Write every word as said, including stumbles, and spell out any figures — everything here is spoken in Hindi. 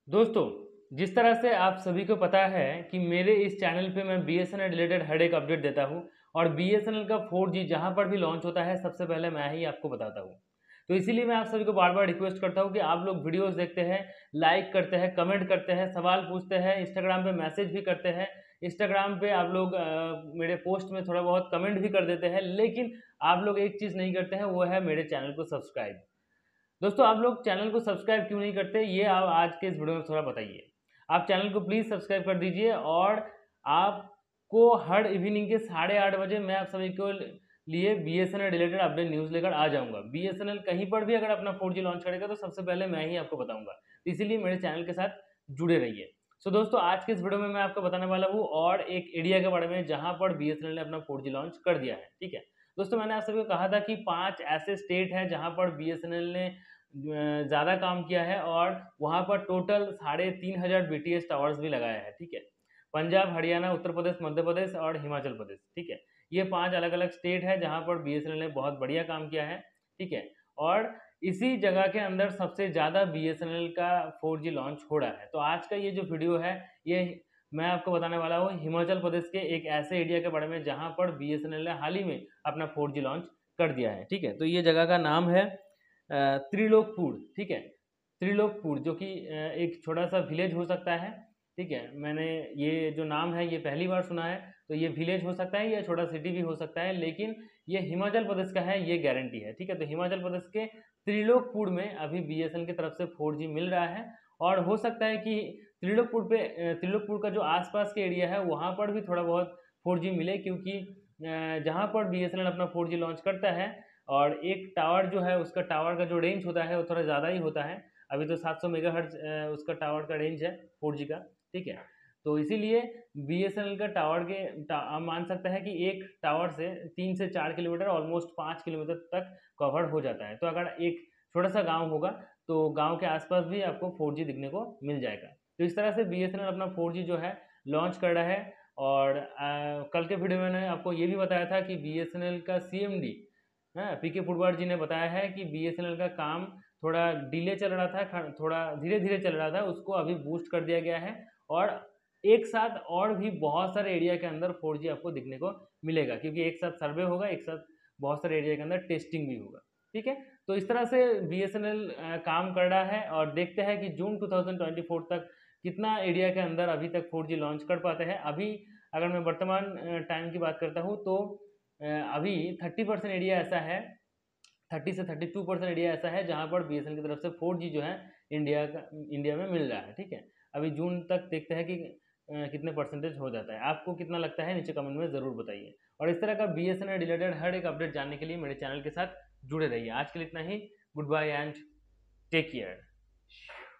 दोस्तों, जिस तरह से आप सभी को पता है कि मेरे इस चैनल पे मैं बीएसएनएल रिलेटेड हर एक अपडेट देता हूँ और बीएसएनएल का फोर जी जहाँ पर भी लॉन्च होता है सबसे पहले मैं ही आपको बताता हूँ। तो इसीलिए मैं आप सभी को बार बार रिक्वेस्ट करता हूँ कि आप लोग वीडियोस देखते हैं, लाइक करते हैं, कमेंट करते हैं, सवाल पूछते हैं, इंस्टाग्राम पे मैसेज भी करते हैं। इंस्टाग्राम पे आप लोग अ, मेरे पोस्ट में थोड़ा बहुत कमेंट भी कर देते हैं, लेकिन आप लोग एक चीज़ नहीं करते हैं, वो है मेरे चैनल को सब्सक्राइब। दोस्तों, आप लोग चैनल को सब्सक्राइब क्यों नहीं करते, ये आप आज के इस वीडियो में थोड़ा बताइए। आप चैनल को प्लीज़ सब्सक्राइब कर दीजिए और आपको हर इवनिंग के साढ़े आठ बजे मैं आप सभी को लिए बीएसएनएल रिलेटेड अपडेट न्यूज़ लेकर आ जाऊँगा। बीएसएनएल कहीं पर भी अगर अपना फोर जी लॉन्च करेगा तो सबसे पहले मैं ही आपको बताऊँगा। तो इसीलिए मेरे चैनल के साथ जुड़े रहिए। सो दोस्तों, आज के इस वीडियो में मैं आपको बताने वाला हूँ और एक एरिया के बारे में जहाँ पर बीएसएनएल ने अपना फोर जी लॉन्च कर दिया है। ठीक है? दोस्तों, मैंने आप सभी को कहा था कि पाँच ऐसे स्टेट हैं जहाँ पर बीएसएनएल ने ज़्यादा काम किया है और वहाँ पर टोटल साढ़े तीन हज़ार बीटीएस टावर्स भी लगाया है। ठीक है? पंजाब, हरियाणा, उत्तर प्रदेश, मध्य प्रदेश और हिमाचल प्रदेश। ठीक है? ये पाँच अलग-अलग स्टेट है जहाँ पर बीएसएनएल ने बहुत बढ़िया काम किया है। ठीक है? और इसी जगह के अंदर सबसे ज़्यादा बीएसएनएल का फोर जी लॉन्च हो रहा है। तो आज का ये जो वीडियो है, ये मैं आपको बताने वाला हूँ हिमाचल प्रदेश के एक ऐसे एरिया के बारे में जहाँ पर बीएसएनएल ने हाल ही में अपना फोर जी लॉन्च कर दिया है। ठीक है? तो ये जगह का नाम है अ, त्रिलोकपुर। ठीक है? त्रिलोकपुर जो कि अ, एक छोटा-सा विलेज हो सकता है। ठीक है? मैंने ये जो नाम है ये पहली बार सुना है, तो ये विलेज हो सकता है या छोटा सिटी भी हो सकता है, लेकिन ये हिमाचल प्रदेश का है, ये गारंटी है। ठीक है? तो हिमाचल प्रदेश के त्रिलोकपुर में अभी बीएसएनएल की तरफ से फोर जी मिल रहा है और हो सकता है कि त्रिलोकपुर पे अ, त्रिलोकपुर का जो आस-पास के एरिया है वहाँ पर भी थोड़ा बहुत फोर जी मिले, क्योंकि अ, जहाँ पर बीएसएनएल अपना फोर जी लॉन्च करता है और एक टावर जो है उसका टावर का जो रेंज होता है वो थोड़ा ज़्यादा ही होता है। अभी तो सात सौ मेगाहर्ट्ज़ अ, उसका टावर का रेंज है फोर जी का। ठीक है? तो इसीलिए बीएसएनएल का टावर के टा आप मान सकते हैं कि एक टावर से तीन से चार किलोमीटर ऑलमोस्ट पाँच किलोमीटर तक कवर हो जाता है। तो अगर एक छोटा-सा गाँव होगा, तो गाँव के आस-पास भी आपको फोर जी दिखने को मिल जाएगा। तो इस तरह से बीएसएनएल अपना फोर जी जो है लॉन्च कर रहा है और अ, कल के वीडियो में मैंने आपको ये भी बताया था कि बीएसएनएल का सीएमडी हाँ, पीके फुटवार जी ने बताया है कि बीएसएनएल का काम थोड़ा डिले चल रहा था, ख थोड़ा धीरे-धीरे चल रहा था, उसको अभी बूस्ट कर दिया गया है और एक साथ और भी बहुत सारे एरिया के अंदर फोर जी आपको दिखने को मिलेगा, क्योंकि एक साथ सर्वे होगा, एक साथ बहुत सारे एरिया के अंदर टेस्टिंग भी होगा। ठीक है? तो इस तरह से बीएसएनएल अ, काम कर रहा है और देखते हैं कि जून दो हज़ार चौबीस तक कितना एरिया के अंदर अभी तक फोर जी लॉन्च कर पाते हैं। अभी अगर मैं वर्तमान अ, टाइम की बात करता हूँ तो अ, अभी तीस परसेंट एरिया ऐसा है, तीस से बत्तीस परसेंट एरिया ऐसा है जहाँ पर बीएसएनएल की तरफ से फोर जी जो है इंडिया का इंडिया में मिल रहा है। ठीक है? अभी जून तक देखते हैं कि अ, कितने परसेंटेज हो जाता है। आपको कितना लगता है नीचे कमेंट में ज़रूर बताइए और इस तरह का बीएसएनएल रिलेटेड हर एक अपडेट जानने के लिए मेरे चैनल के साथ जुड़े रहिए। आज के लिए इतना ही। Goodbye and take care.